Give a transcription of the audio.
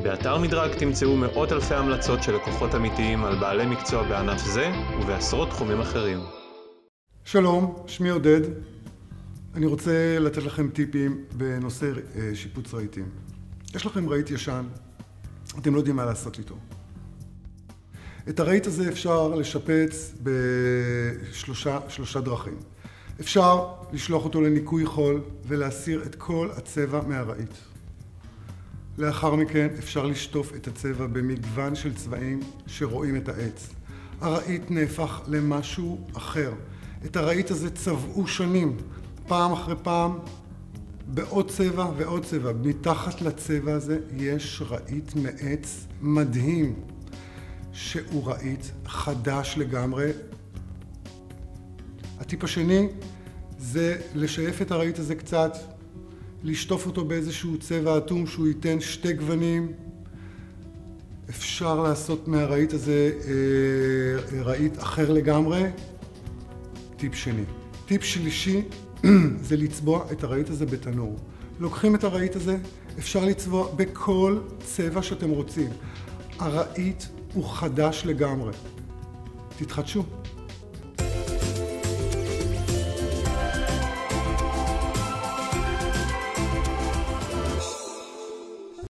באתר מדרג תמצאו מאות אלפי המלצות של לקוחות אמיתיים על בעלי מקצוע בענף זה ובעשרות תחומים אחרים. שלום, שמי עודד. אני רוצה לתת לכם טיפים בנושא שיפוץ רהיטים. יש לכם רהיט ישן, אתם לא יודעים מה לעשות איתו. את הרהיט הזה אפשר לשפץ בשלושה דרכים. אפשר לשלוח אותו לניקוי חול ולהסיר את כל הצבע מהרהיט. לאחר מכן אפשר לשטוף את הצבע במגוון של צבעים שרואים את העץ. הרהיט נהפך למשהו אחר. את הרהיט הזה צבעו שנים, פעם אחרי פעם, בעוד צבע ועוד צבע. מתחת לצבע הזה יש רהיט מעץ מדהים, שהוא רהיט חדש לגמרי. הטיפ השני זה לשייף את הרהיט הזה קצת, לשטוף אותו באיזשהו צבע אטום שהוא ייתן שתי גוונים. אפשר לעשות מהרהיט הזה רהיט אחר לגמרי. טיפ שני. טיפ שלישי זה לצבוע את הרהיט הזה בתנור. לוקחים את הרהיט הזה, אפשר לצבוע בכל צבע שאתם רוצים. הרהיט הוא חדש לגמרי. תתחדשו.